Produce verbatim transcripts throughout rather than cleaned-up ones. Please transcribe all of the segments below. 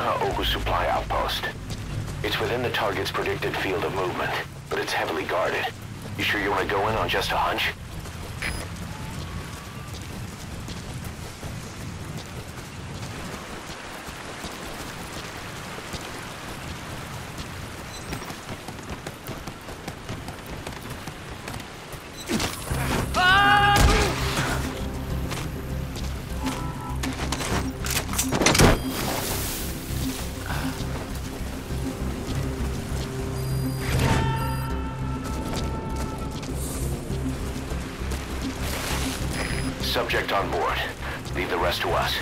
Taha Ogu supply outpost. It's within the target's predicted field of movement, but it's heavily guarded. You sure you want to go in on just a hunch? Subject on board. Leave the rest to us.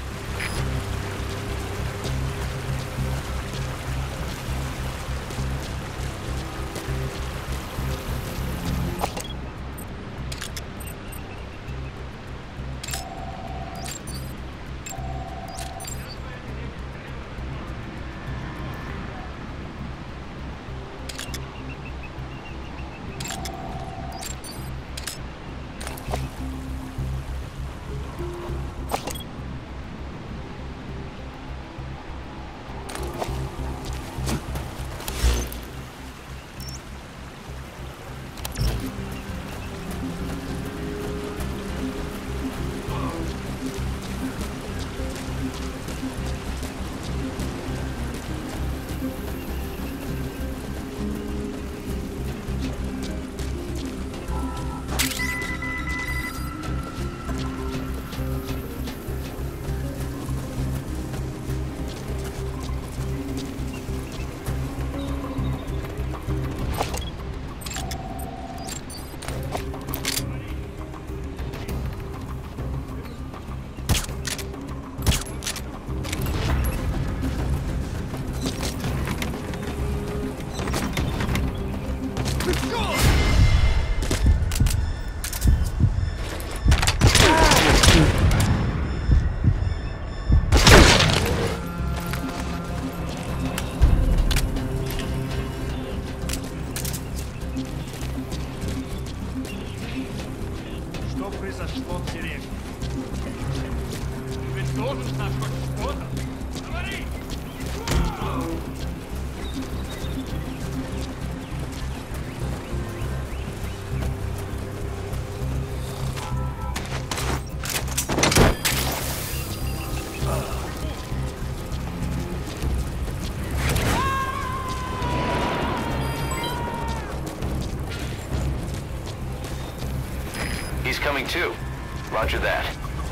He's coming too. Roger that.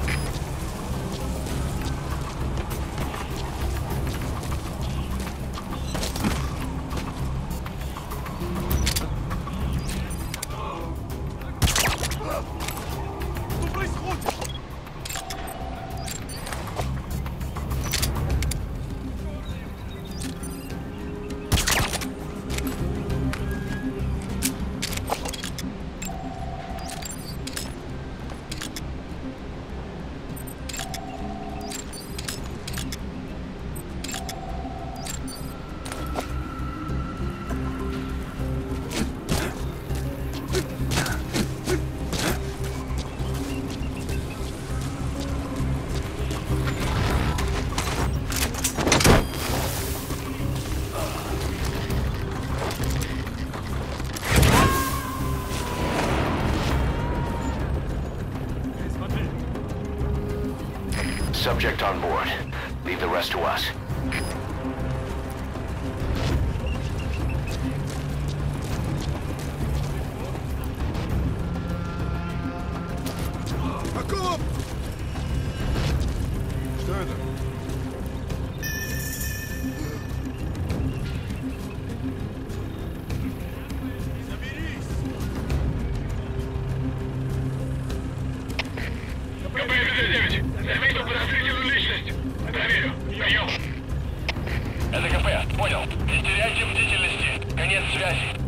Subject on board. Leave the rest to us. Каков? Что это? Заметил подозрительную личность. Проверю. Прием. Это КП. Понял. Не теряйте бдительности. Конец связи.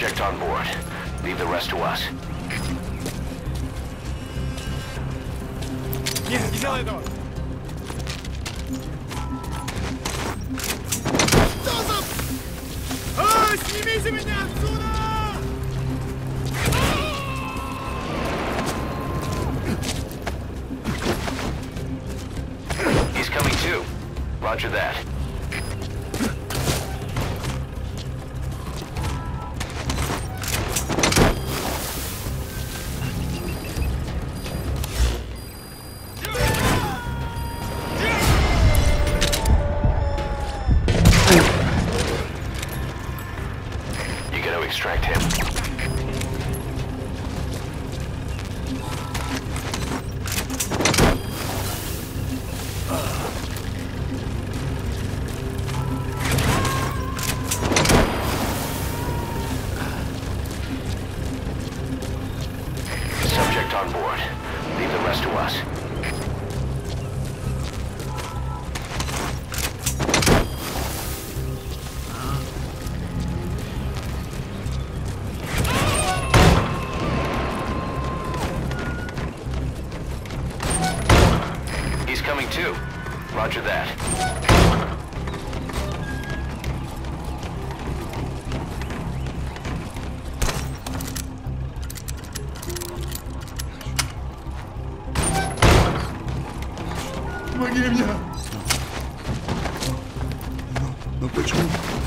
Subject on board. Leave the rest to us. Нет, не делай этого! Что там? А, снимите меня отсюда! He's coming too. Roger that. Extract him. Subject on board. Leave the rest to us. Coming too. Roger that. Помоги мне! Но, но почему?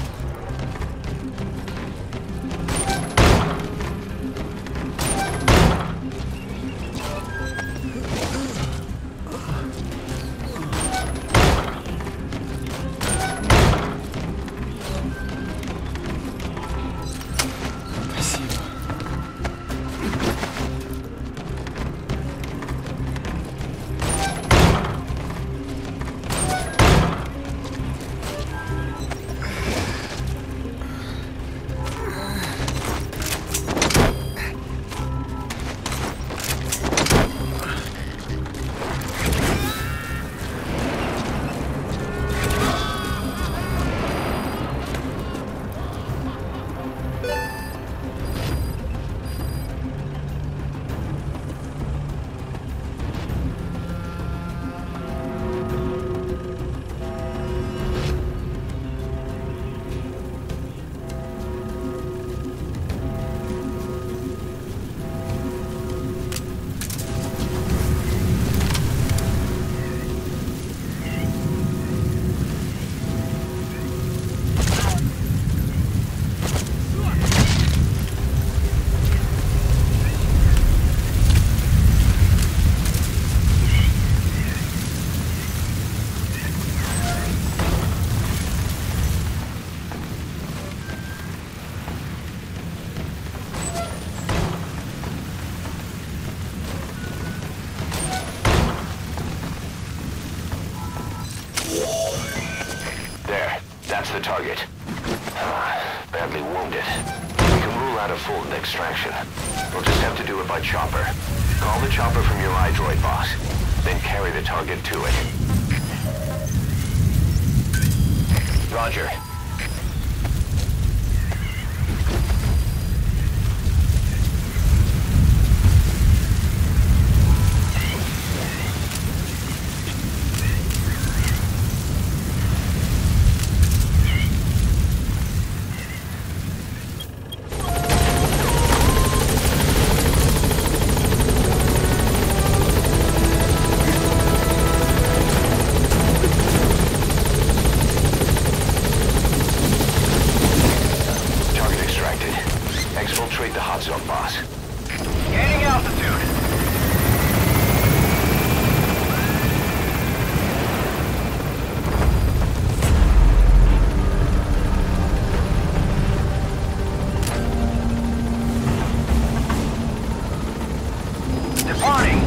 That's the target. Uh, badly wounded. We can rule out a full extraction. We'll just have to do it by chopper. Call the chopper from your iDroid, boss. Then carry the target to it. Roger. Exfiltrate the hot zone, boss. Gaining altitude. Departing.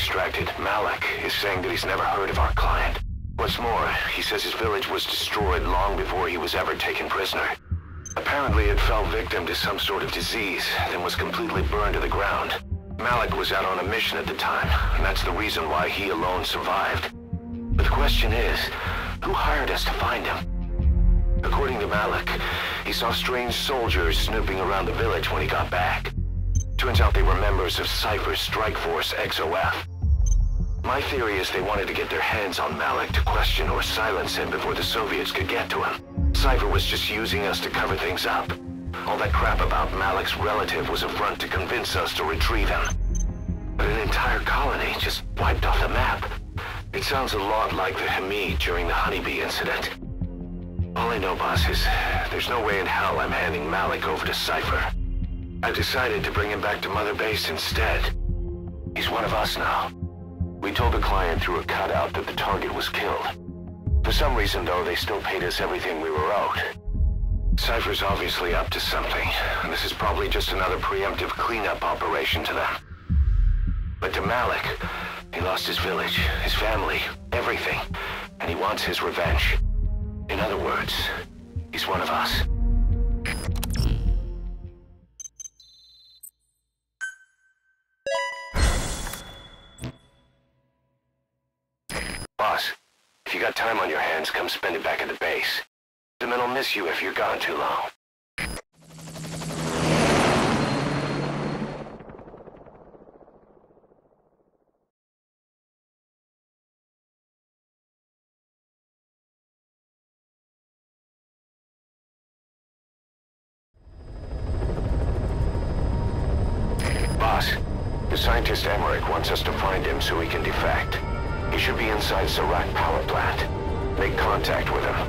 extracted, Malik is saying that he's never heard of our client. What's more, he says his village was destroyed long before he was ever taken prisoner. Apparently it fell victim to some sort of disease, then was completely burned to the ground. Malik was out on a mission at the time, and that's the reason why he alone survived. But the question is, who hired us to find him? According to Malik, he saw strange soldiers snooping around the village when he got back. Turns out they were members of Cypher's Strike Force X O F. My theory is they wanted to get their hands on Malik to question or silence him before the Soviets could get to him. Cypher was just using us to cover things up. All that crap about Malik's relative was a front to convince us to retrieve him. But an entire colony just wiped off the map. It sounds a lot like the Hamid during the Honeybee incident. All I know, boss, is there's no way in hell I'm handing Malik over to Cypher. I decided to bring him back to Mother Base instead. He's one of us now. We told the client through a cutout that the target was killed. For some reason, though, they still paid us everything we were owed. Cypher's obviously up to something, and this is probably just another preemptive cleanup operation to them. But to Malik, he lost his village, his family, everything, and he wants his revenge. In other words, he's one of us. Boss, if you got time on your hands, come spend it back at the base. The men will miss you if you're gone too long. Boss, the scientist Emmerich wants us to find him so he can defect. He should be inside Serac power plant. Make contact with him.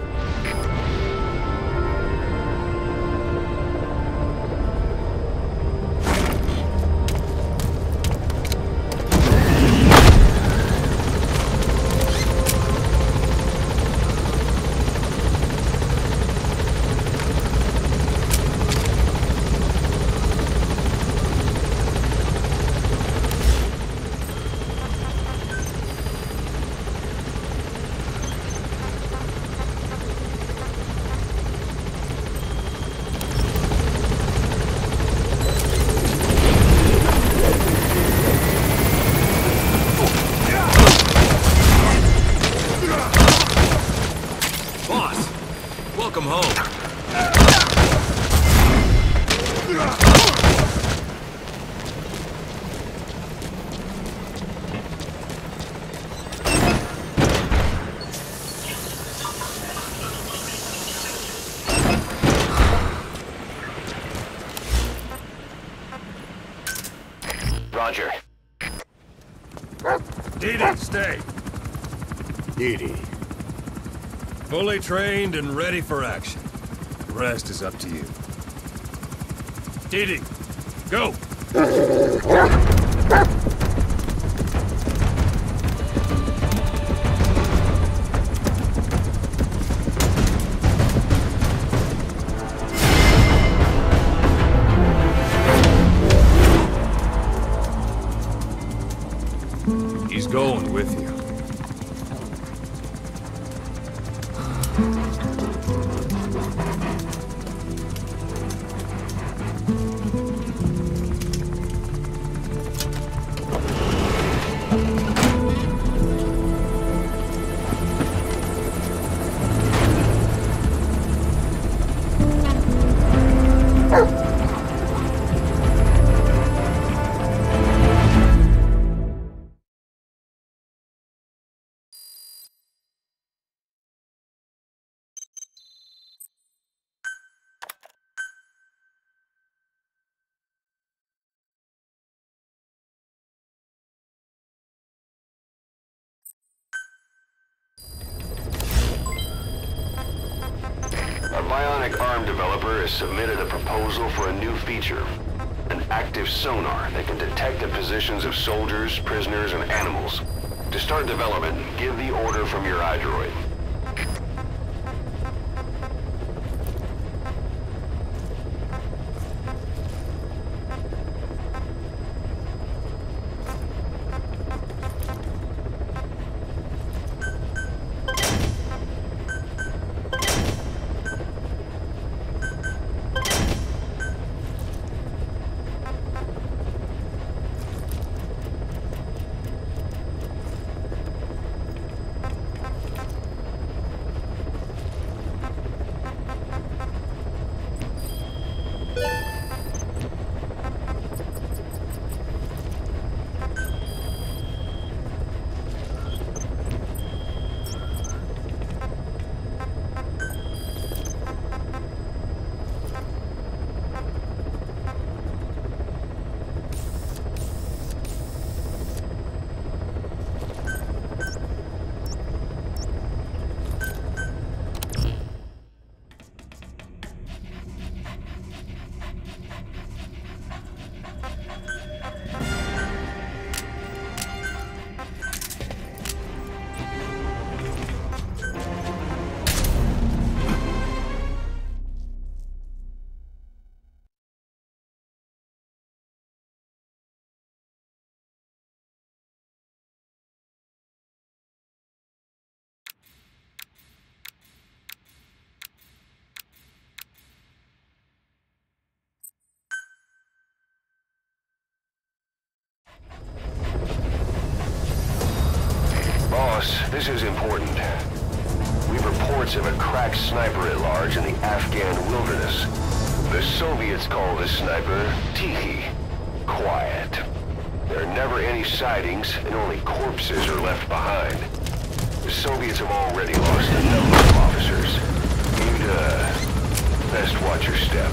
Welcome home. Roger. Didi, stay. Didi. Fully trained and ready for action. The rest is up to you. Didi, go! He's going with you. A bionic arm developer has submitted a proposal for a new feature. An active sonar that can detect the positions of soldiers, prisoners, and animals. To start development, give the order from your iDroid. This is important. We've reports of a crack sniper at large in the Afghan wilderness. The Soviets call this sniper Tichy. Quiet. There are never any sightings, and only corpses are left behind. The Soviets have already lost a number of officers. You'd, uh, best watch your step.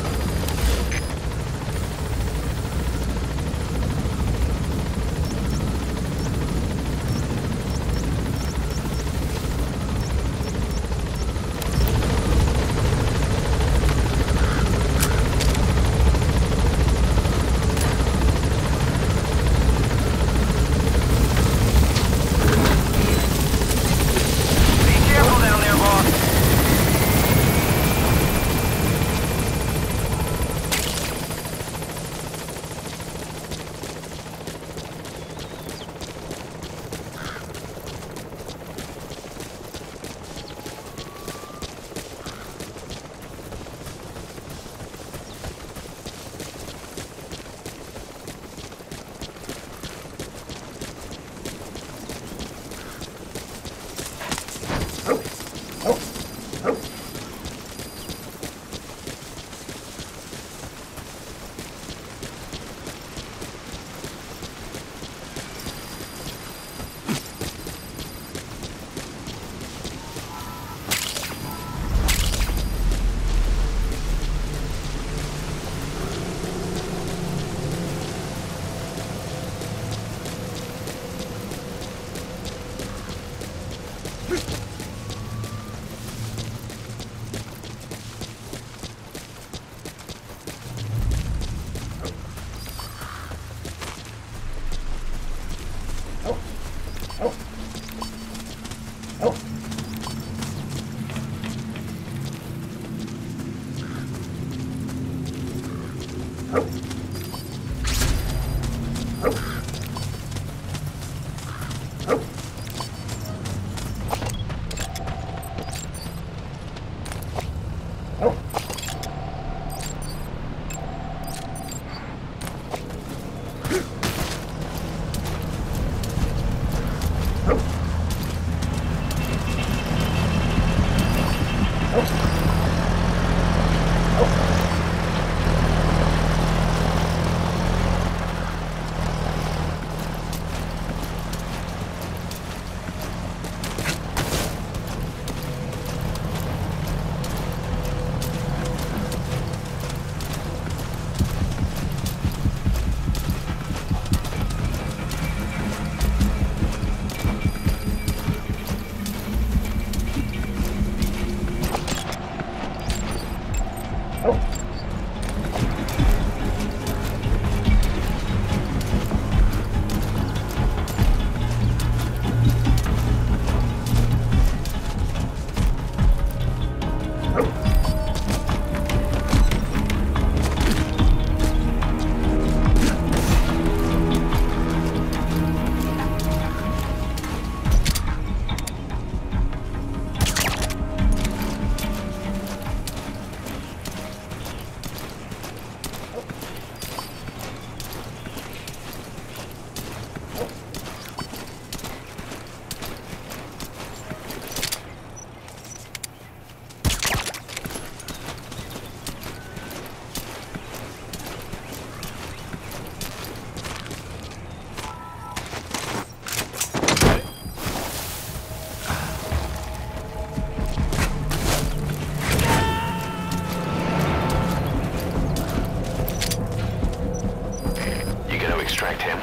Extract him.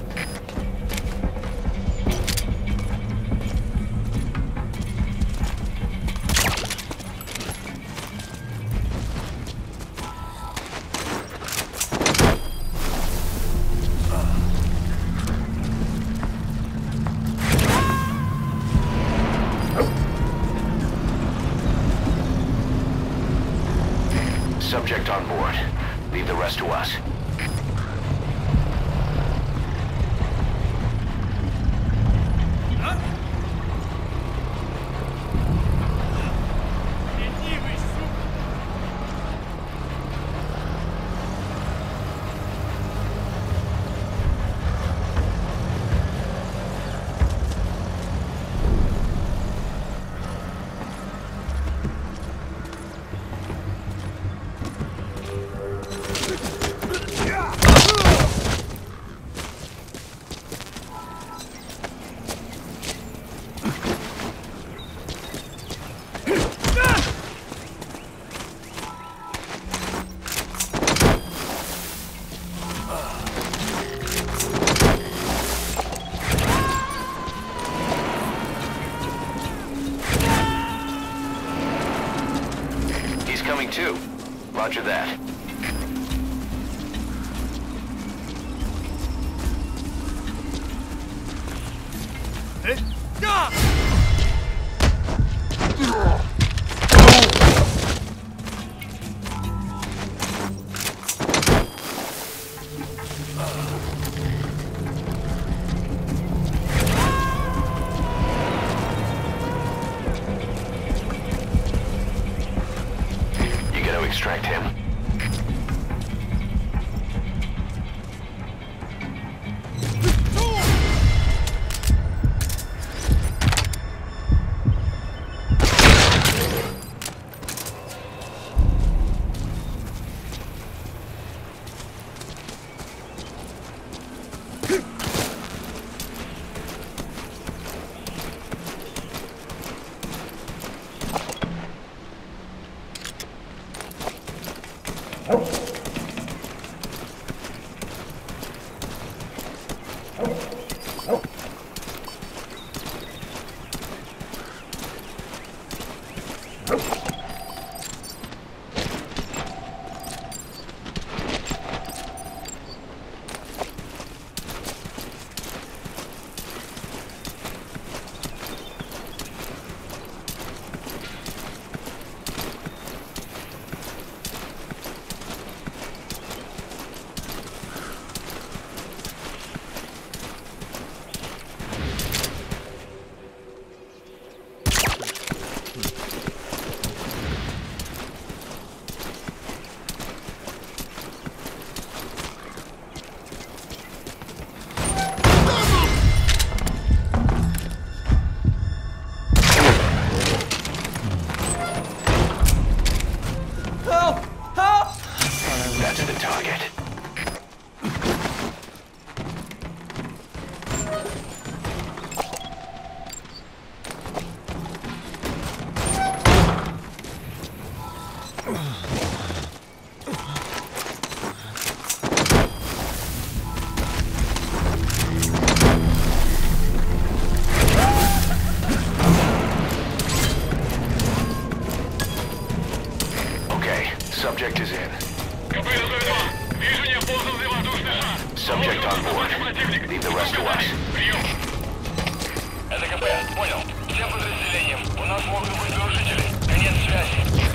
Subject on board. Leave the rest to us. Incoming two. Roger that. Hey, yeah! You gotta extract him. That's the target. Okay, subject is in. Subject on board. Leave the rest to us. Это КП, понял. Всем подразделениям. У нас могут быть нарушители. Конец связи.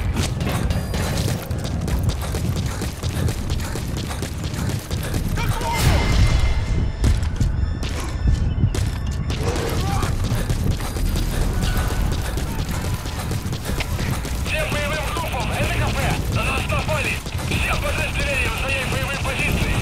Всем боевым группам, это КП. На нас напали. Всем подразделениям занять боевые позиции.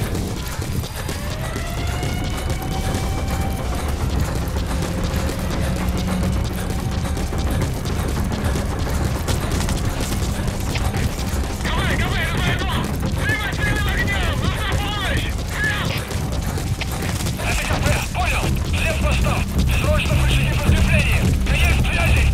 Срочно включите подкрепление! Конец связи!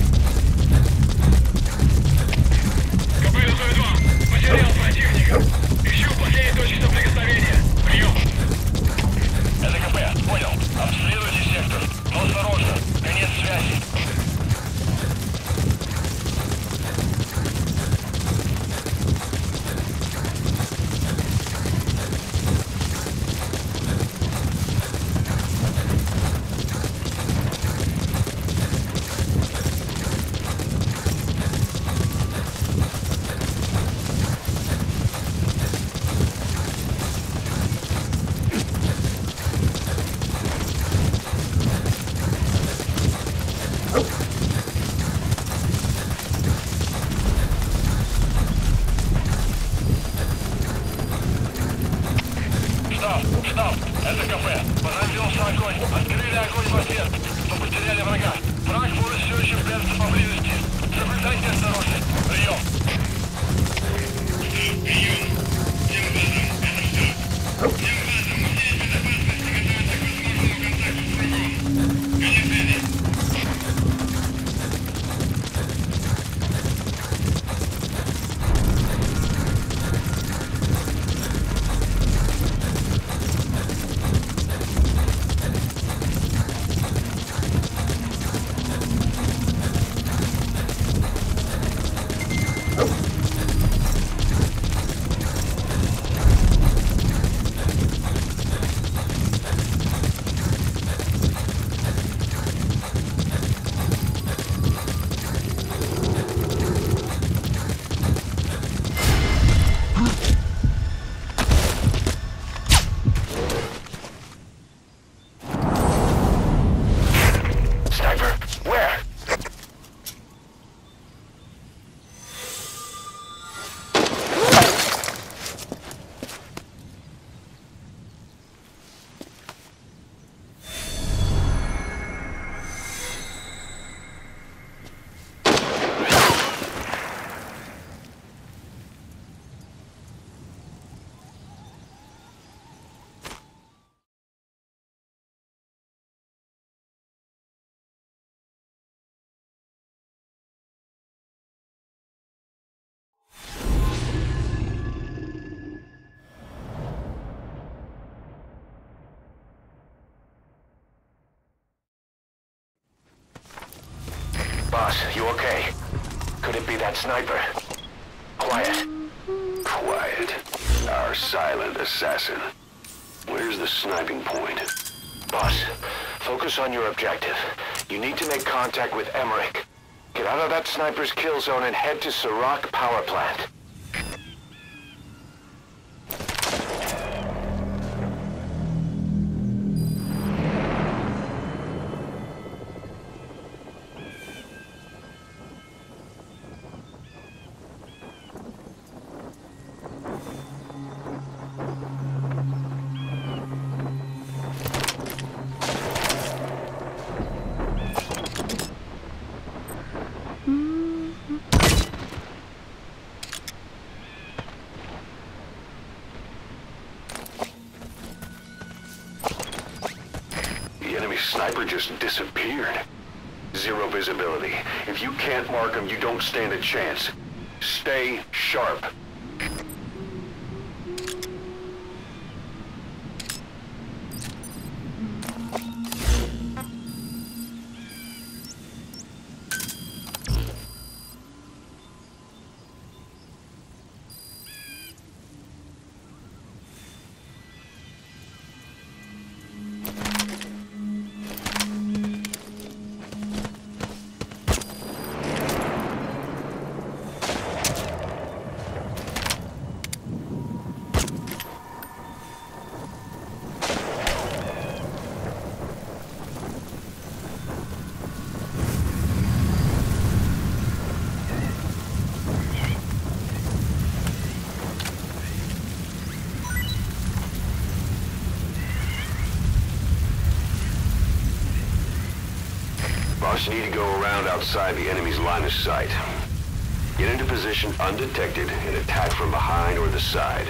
КП два. Потерял противника. Ищу последние точки соприкосновения. Прием! Это КП, понял. Обследуйте сектор. Но осторожно. Конец связи. Штаб, штаб, это КП. Понадеялся огонь. Открыли огонь в ответ. Но потеряли врага. Враг может все еще прятаться поблизости. Соблюдайте осторожность. Прием. Прием. Всем базам, это штаб. Всем базам, мы здесь безопасности готовы к возможному контакту с врагом. Конец связи. Boss, you okay? Could it be that sniper? Quiet. Quiet. Our silent assassin. Where's the sniping point? Boss, focus on your objective. You need to make contact with Emmerich. Get out of that sniper's kill zone and head to Serac power plant. Sniper just disappeared. Zero visibility. If you can't mark him, you don't stand a chance. Stay sharp. Boss, you need to go around outside the enemy's line of sight. Get into position undetected and attack from behind or the side.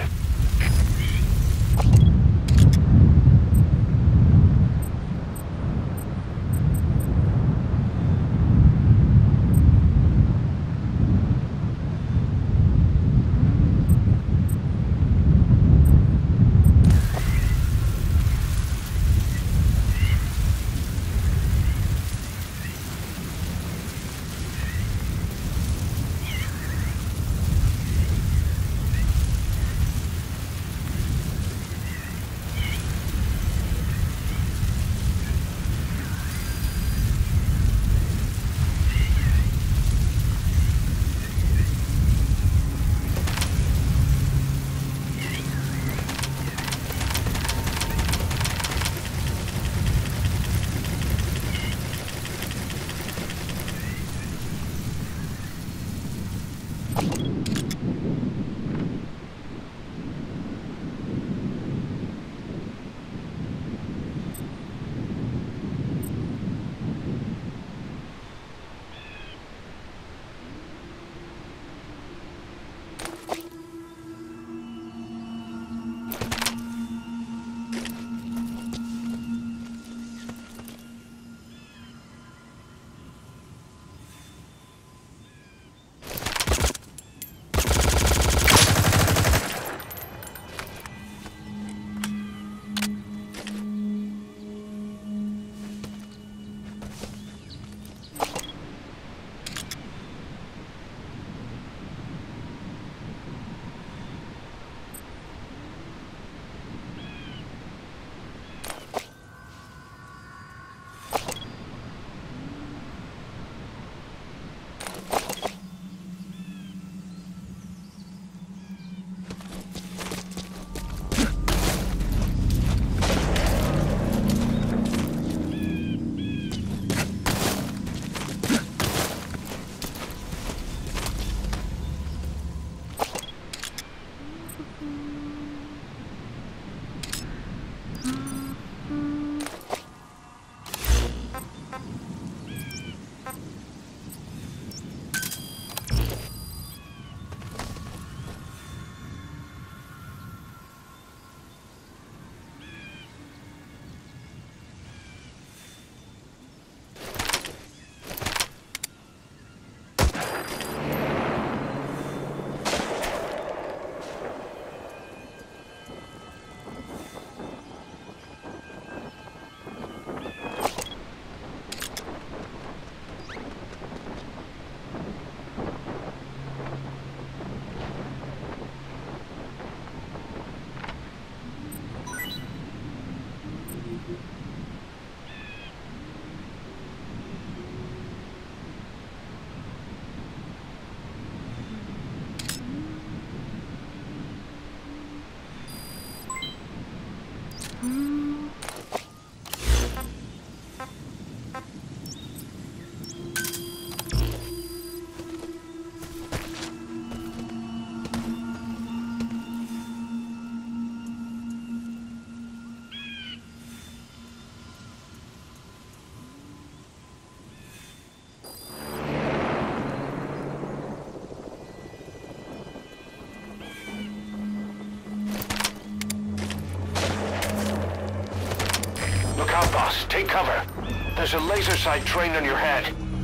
out, boss. Take cover. There's a laser sight trained on your head.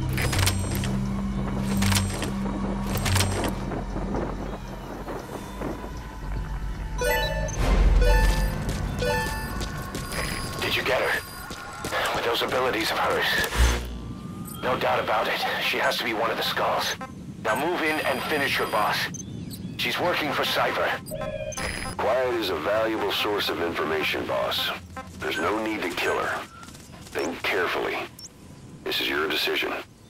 Did you get her? With those abilities of hers? No doubt about it. She has to be one of the Skulls. Now move in and finish your boss. She's working for Cypher. Quiet is a valuable source of information, boss. There's no need to kill her. Think carefully. This is your decision.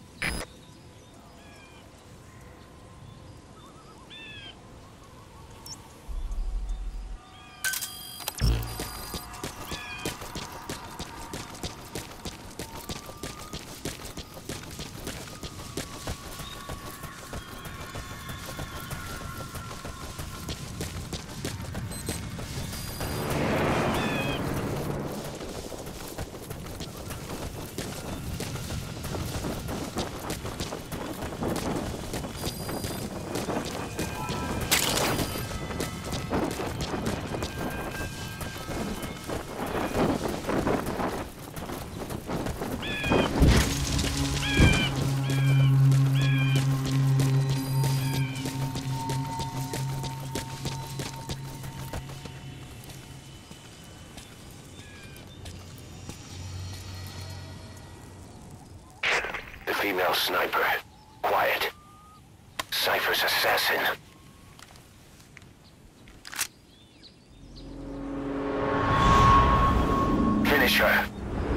Female sniper. Quiet. Cypher's assassin. Finish her.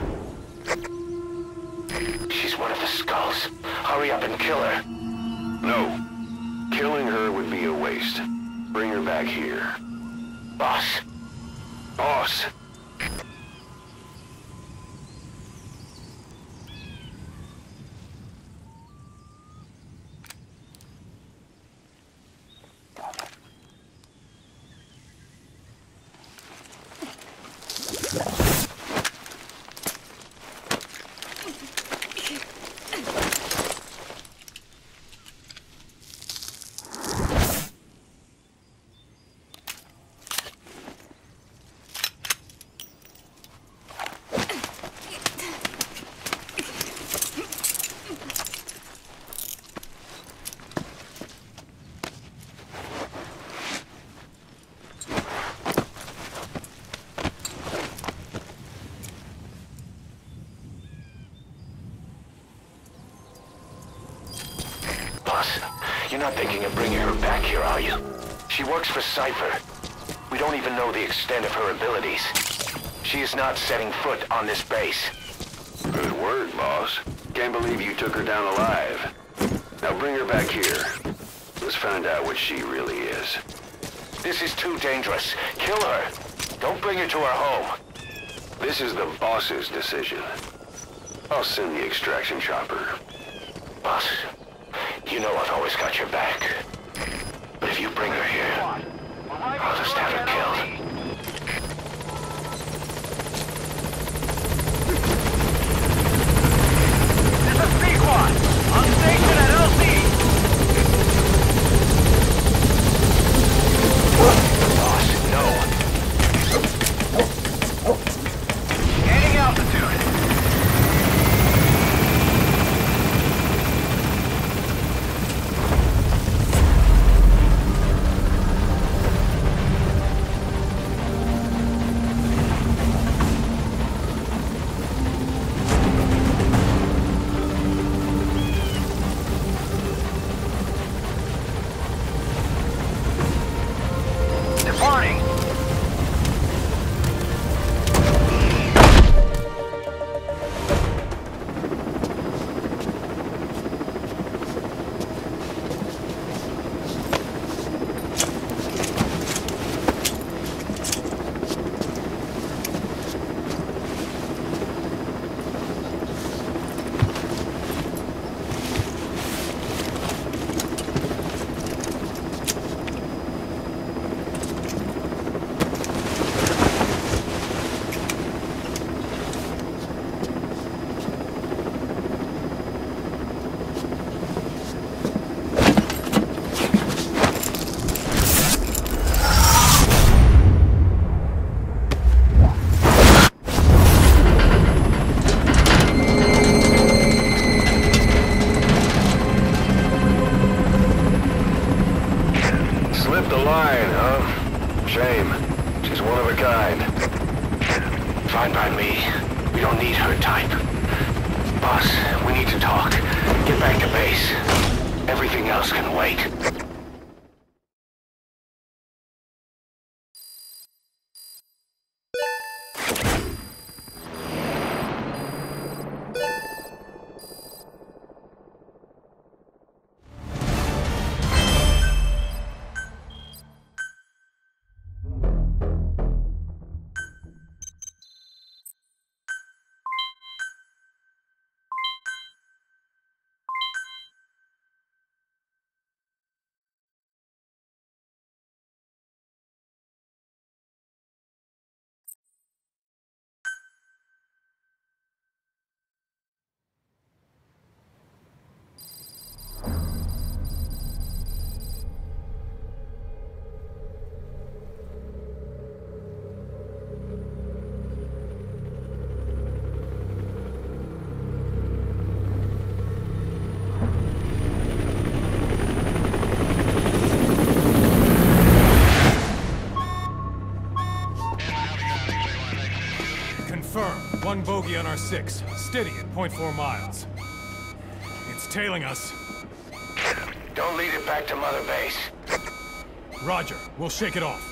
She's one of the Skulls. Hurry up and kill her. No. Killing her would be a waste. Bring her back here. Boss. Boss! You're not thinking of bringing her back here, are you? She works for Cypher. We don't even know the extent of her abilities. She is not setting foot on this base. Good word, boss. Can't believe you took her down alive. Now bring her back here. Let's find out what she really is. This is too dangerous. Kill her. Don't bring her to our home. This is the boss's decision. I'll send the extraction chopper. Boss, you know I've always got your back. But if you bring her here, I'll just have her killed. This is Pequod! On station at L C! Boss, no. Gaining altitude. Slipped the line, huh? Shame. She's one of a kind. Fine by me. We don't need her type. Boss, we need to talk. Get back to base. Everything else can wait. One bogey on our six. Steady at point four miles. It's tailing us. Don't lead it back to Mother Base. Roger. We'll shake it off.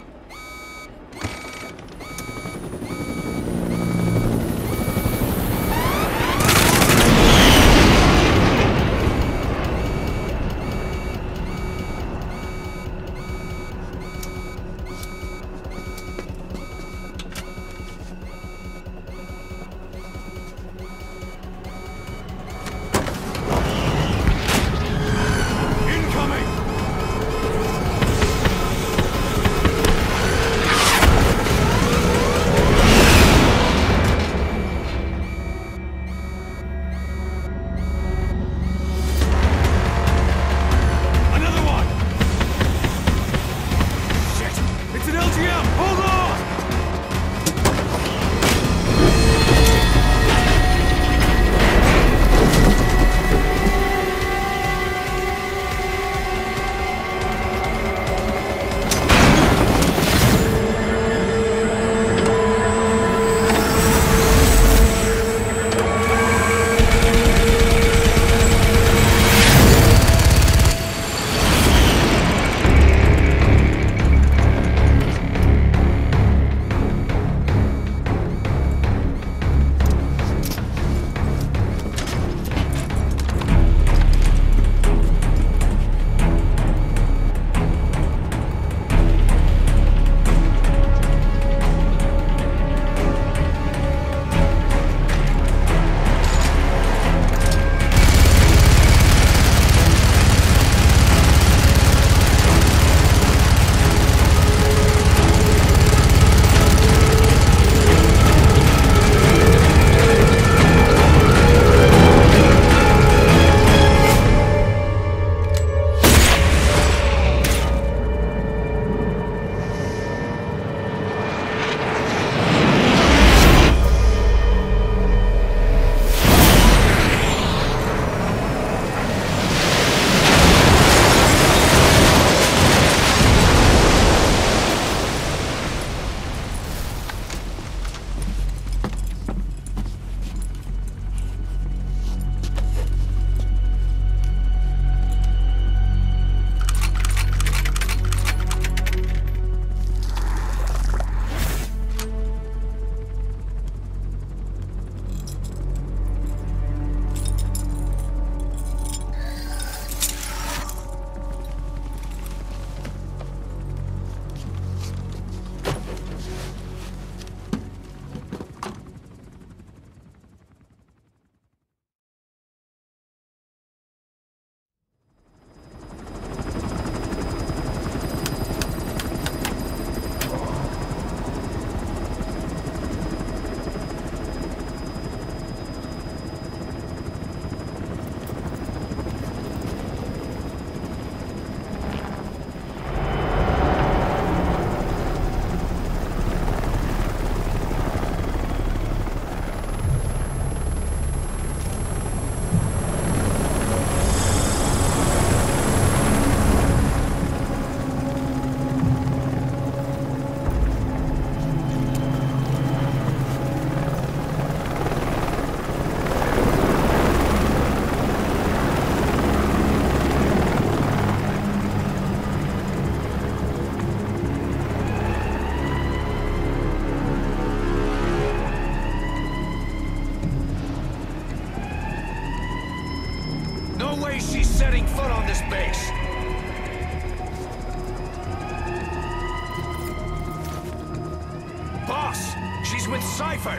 He's with Cypher!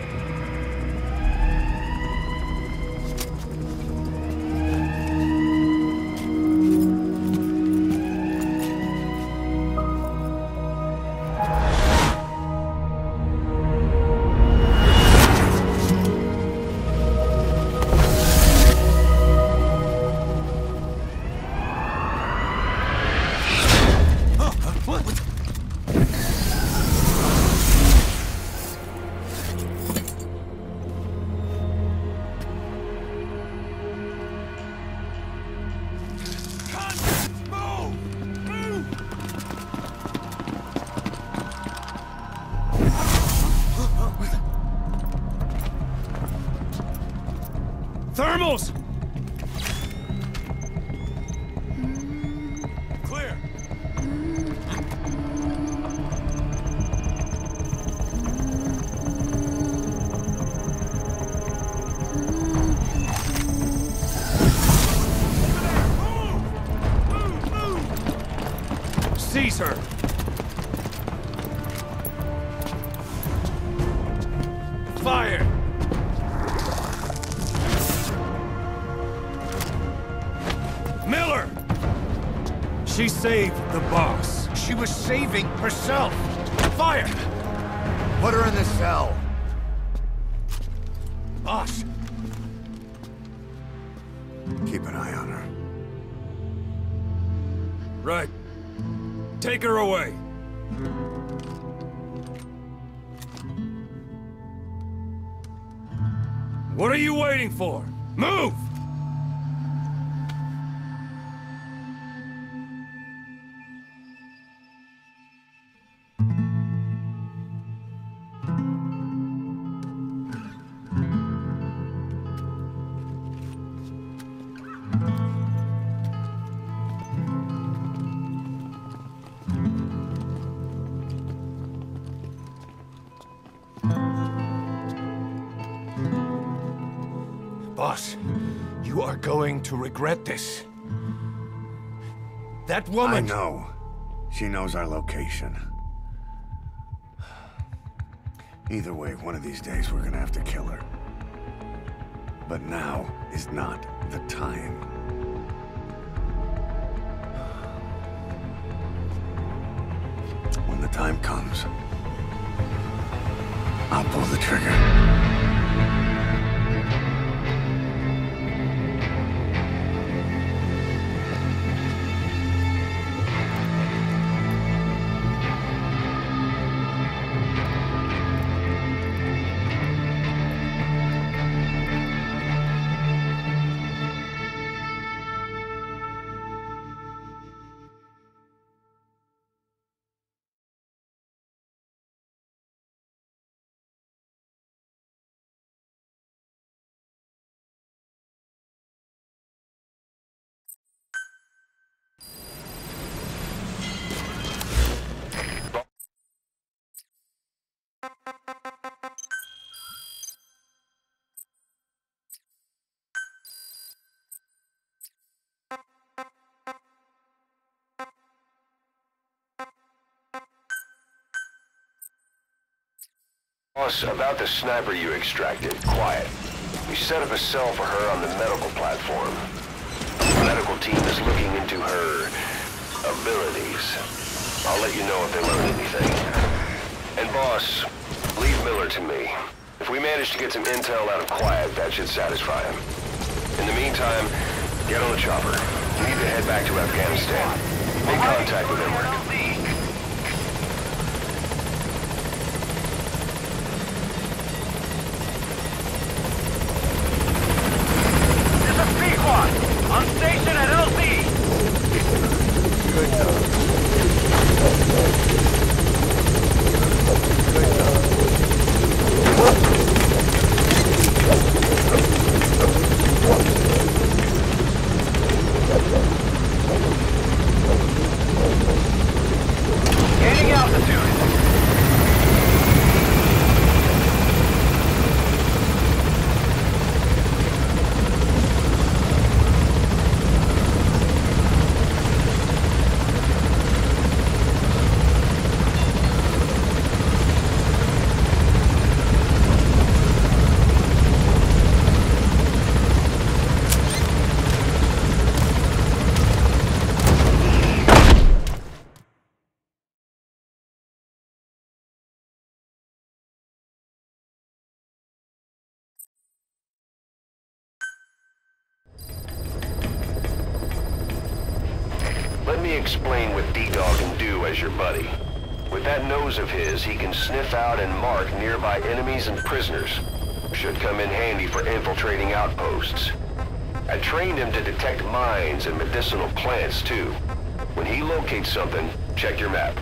Thermals! Clear. Seize her! Fire! Miller! She saved the boss. She was saving herself! Fire! Put her in the cell. Boss. Keep an eye on her. Right. Take her away. What are you waiting for? Move! Boss, you are going to regret this. That woman... I know. She knows our location. Either way, one of these days we're gonna have to kill her. But now is not the time. When the time comes, I'll pull the trigger. Boss, about the sniper you extracted, quiet. We set up a cell for her on the medical platform. The medical team is looking into her abilities. I'll let you know if they learn anything. And boss, leave Miller to me. If we manage to get some intel out of Quiet, that should satisfy him. In the meantime, get on the chopper. We need to head back to Afghanistan. Make contact with Emmerich. On station at L Z! Good job. Good job. Gaining altitude. explain what D-Dog can do as your buddy. With that nose of his, he can sniff out and mark nearby enemies and prisoners. Should come in handy for infiltrating outposts. I trained him to detect mines and medicinal plants, too. When he locates something, check your map.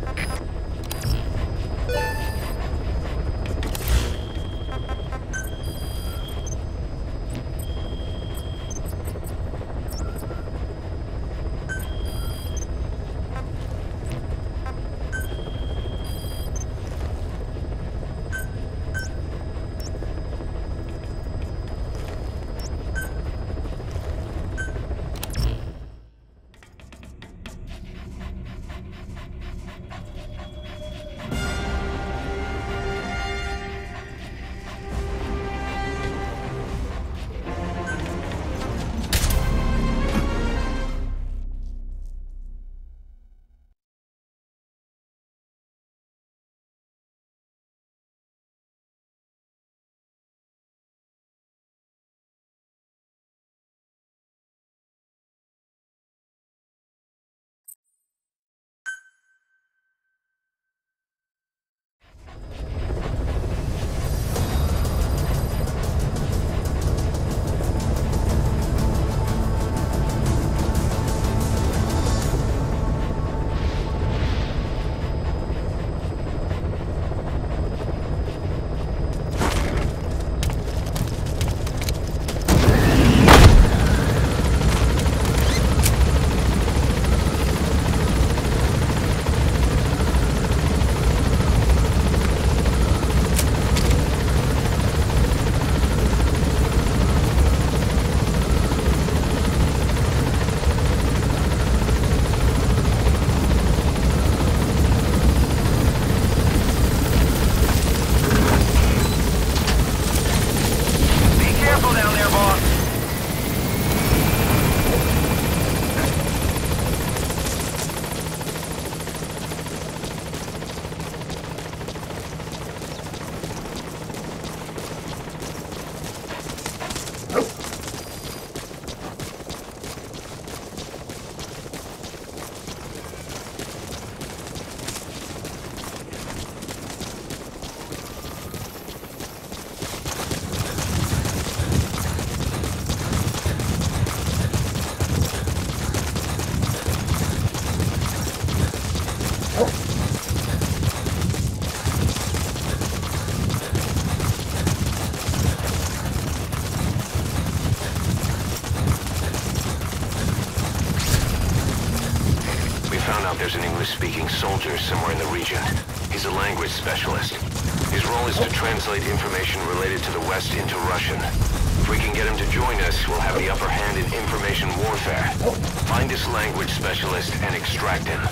There's an English-speaking soldier somewhere in the region. He's a language specialist. His role is to translate information related to the West into Russian. If we can get him to join us, we'll have the upper hand in information warfare. Find this language specialist and extract him.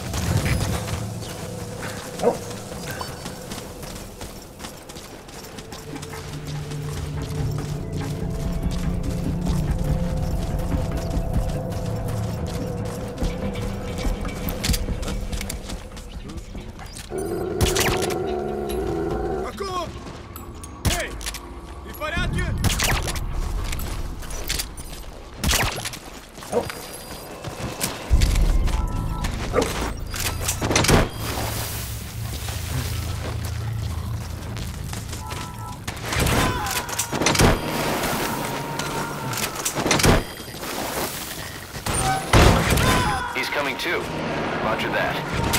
Coming too. Roger that.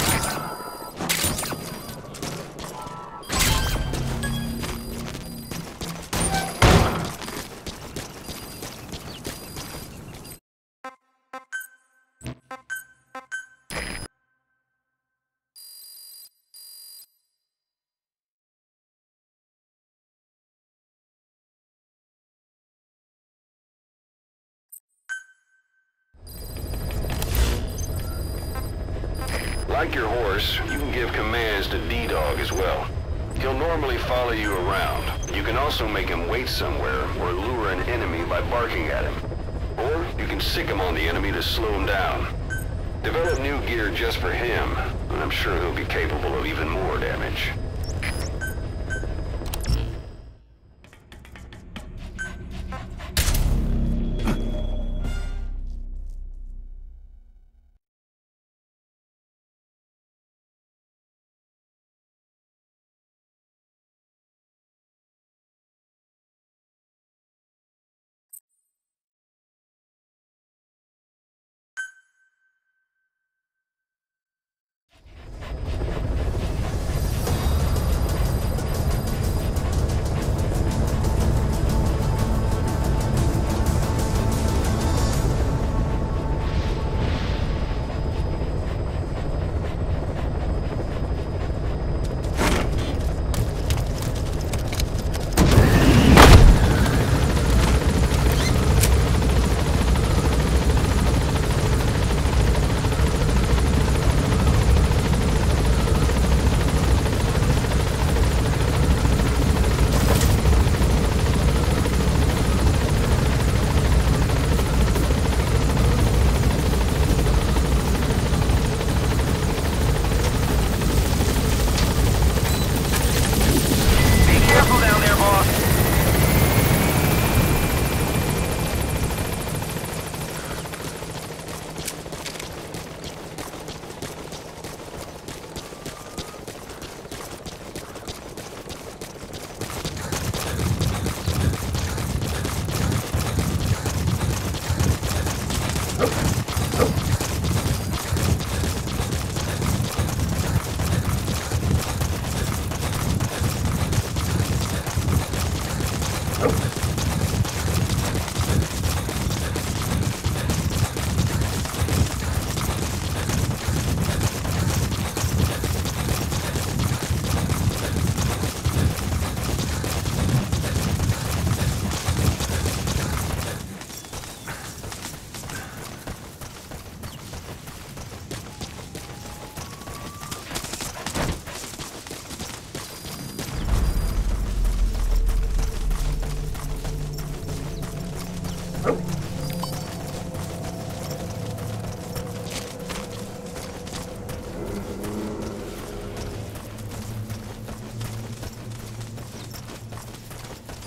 Like your horse, you can give commands to D-Dog as well. He'll normally follow you around. You can also make him wait somewhere or lure an enemy by barking at him. Or you can sick him on the enemy to slow him down. Develop new gear just for him, and I'm sure he'll be capable of even more damage.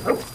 Oh.